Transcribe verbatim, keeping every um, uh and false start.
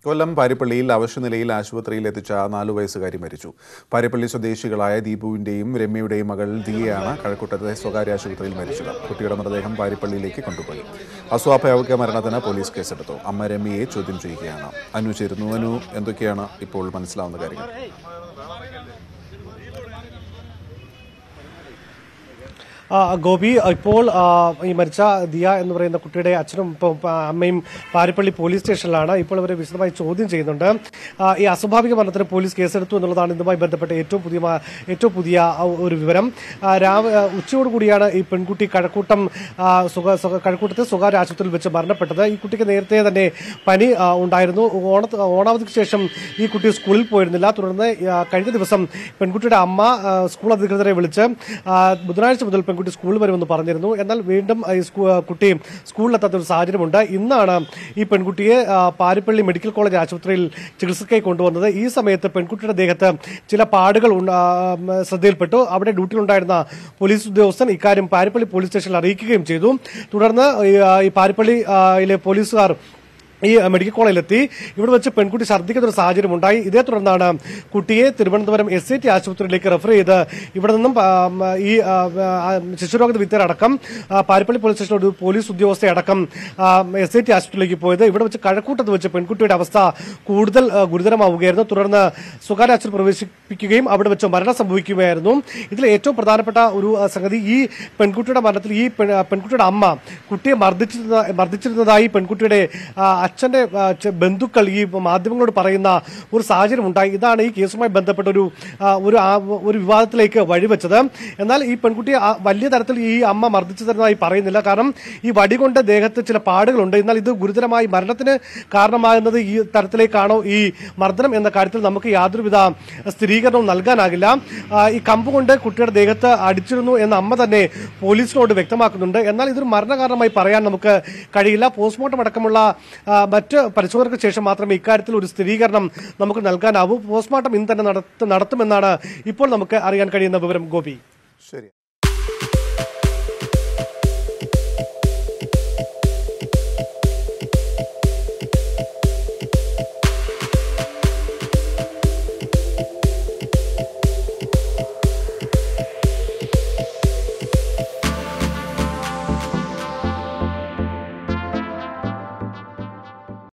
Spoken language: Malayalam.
കൊല്ലം പാരിപ്പള്ളിയിൽ അവശനിലയിൽ ആശുപത്രിയിൽ എത്തിച്ച നാലു വയസ്സുകാരി മരിച്ചു. പാരിപ്പള്ളി സ്വദേശികളായ ദീപുവിന്റെയും രമ്യയുടെയും മകൾ ദിയയാണ് കഴക്കൂട്ടത്തെ സ്വകാര്യ ആശുപത്രിയിൽ മരിച്ചത്. കുട്ടിയുടെ മൃതദേഹം പാരിപ്പള്ളിയിലേക്ക് കൊണ്ടുപോയി. അസ്വാഭാവിക മരണത്തിന് പോലീസ് കേസെടുത്തു. അമ്മ രമ്യയെ ചോദ്യം ചെയ്യുകയാണ്. അനു ചേരുന്നു. അനു, എന്തൊക്കെയാണ് ഇപ്പോൾ മനസ്സിലാവുന്ന കാര്യങ്ങൾ? ഗോപി, ഇപ്പോൾ ഈ മരിച്ച ദിയ എന്ന് പറയുന്ന കുട്ടിയുടെ അച്ഛനും അമ്മയും പാരിപ്പള്ളി പോലീസ് സ്റ്റേഷനിലാണ്. ഇപ്പോൾ അവരെ വിശദമായി ചോദ്യം ചെയ്യുന്നുണ്ട്. ഈ അസ്വാഭാവിക മരണത്തിന് പോലീസ് കേസെടുത്തു എന്നുള്ളതാണ് ഇതുമായി ബന്ധപ്പെട്ട് ഏറ്റവും പുതിയ ഏറ്റവും പുതിയ ഒരു വിവരം. രാവിലെ ഉച്ചയോടുകൂടിയാണ് ഈ പെൺകുട്ടി കഴക്കൂട്ടം കഴക്കൂട്ടത്തെ സ്വകാര്യ ആശുപത്രിയിൽ വെച്ച് മരണപ്പെട്ടത്. ഈ കുട്ടിക്ക് നേരത്തെ തന്നെ പനി ഉണ്ടായിരുന്നു. ഓണ ഓണാവധിക്ക് ശേഷം ഈ കുട്ടി സ്കൂളിൽ പോയിരുന്നില്ല. തുടർന്ന് കഴിഞ്ഞ ദിവസം പെൺകുട്ടിയുടെ അമ്മ സ്കൂൾ അധികൃതരെ വിളിച്ച് ബുധനാഴ്ച മുതൽ പെൺകുട്ടി സ്കൂളിൽ വരുമെന്ന് പറഞ്ഞിരുന്നു. എന്നാൽ വീണ്ടും കുട്ടി സ്കൂളിലെത്താത്ത ഒരു സാഹചര്യമുണ്ട്. ഇന്നാണ് ഈ പെൺകുട്ടിയെ പാരിപ്പള്ളി മെഡിക്കൽ കോളേജ് ആശുപത്രിയിൽ ചികിത്സയ്ക്കായി കൊണ്ടുവന്നത്. ഈ സമയത്ത് പെൺകുട്ടിയുടെ ദേഹത്ത് ചില പാടുകൾ ശ്രദ്ധയിൽപ്പെട്ടു. അവിടെ ഡ്യൂട്ടിയിലുണ്ടായിരുന്ന പോലീസ് ഉദ്യോഗസ്ഥൻ ഇക്കാര്യം പാരിപ്പള്ളി പോലീസ് സ്റ്റേഷനിൽ അറിയിക്കുകയും ചെയ്തു. തുടർന്ന് ഈ പാരിപ്പള്ളിയിലെ പോലീസുകാർ ഈ മെഡിക്കൽ കോളേജിലെത്തി. ഇവിടെ വെച്ച് പെൺകുട്ടി ഛർദ്ദിക്കുന്ന ഒരു സാഹചര്യം ഉണ്ടായി. ഇതേ തുടർന്നാണ് കുട്ടിയെ തിരുവനന്തപുരം എസ് ഐ ടി ആശുപത്രിയിലേക്ക് റെഫർ ചെയ്ത് ഇവിടെ നിന്നും ഈ ശിശുരോഗ വിദഗ്ധരടക്കം പാരിപ്പള്ളി പോലീസ് സ്റ്റേഷൻ ഒരു പോലീസ് ഉദ്യോഗസ്ഥയടക്കം എസ് ഐ ടി ആശുപത്രിയിലേക്ക് പോയത്. ഇവിടെ വെച്ച് കഴക്കൂട്ടത്ത് വെച്ച് പെൺകുട്ടിയുടെ അവസ്ഥ കൂടുതൽ ഗുരുതരമാവുകയായിരുന്നു. തുടർന്ന് സ്വകാര്യ ആശുപത്രി പ്രവേശിപ്പിക്കുകയും അവിടെ വെച്ച് മരണം സംഭവിക്കുകയായിരുന്നു. ഇതിൽ ഏറ്റവും പ്രധാനപ്പെട്ട ഒരു സംഗതി, ഈ പെൺകുട്ടിയുടെ മരണത്തിൽ ഈ പെൺകുട്ടിയുടെ അമ്മ കുട്ടിയെ മർദ്ദിച്ചിരുന്ന മർദ്ദിച്ചിരുന്നതായി പെൺകുട്ടിയുടെ അച്ഛന്റെ ബന്ധുക്കൾ ഈ മാധ്യമങ്ങളോട് പറയുന്ന ഒരു സാഹചര്യം ഉണ്ടായി. ഇതാണ് ഈ കേസുമായി ബന്ധപ്പെട്ട ഒരു ഒരു വിവാദത്തിലേക്ക് വഴിവെച്ചത്. എന്നാൽ ഈ പെൺകുട്ടിയെ വലിയ തരത്തിൽ ഈ അമ്മ മർദ്ദിച്ചു തരുന്നതായി പറയുന്നില്ല. കാരണം ഈ വടി കൊണ്ട് ദേഹത്ത് ചില പാടുകളുണ്ട്. എന്നാൽ ഇത് ഗുരുതരമായി മരണത്തിന് കാരണമാകുന്നത് ഈ തരത്തിലേക്കാണോ ഈ മർദ്ദനം എന്ന കാര്യത്തിൽ നമുക്ക് യാതൊരുവിധ സ്ഥിരീകരണവും നൽകാനാകില്ല. ഈ കമ്പ് കൊണ്ട് കുട്ടിയുടെ ദേഹത്ത് അടിച്ചിരുന്നു എന്ന അമ്മ തന്നെ പോലീസിനോട് വ്യക്തമാക്കുന്നുണ്ട്. എന്നാൽ ഇതൊരു മരണകാരണമായി പറയാൻ നമുക്ക് കഴിയില്ല. പോസ്റ്റ്മോർട്ടം അടക്കമുള്ള മറ്റ് പരിശോധനയ്ക്ക് ശേഷം മാത്രമേ ഇക്കാര്യത്തിൽ ഒരു സ്ഥിരീകരണം നമുക്ക് നൽകാനാവൂ. പോസ്റ്റ്മോർട്ടം ഇന്ന് തന്നെ നടത്തുമെന്നാണ് ഇപ്പോൾ നമുക്ക് അറിയാൻ കഴിയുന്ന വിവരം. ഗോപി, ശരി.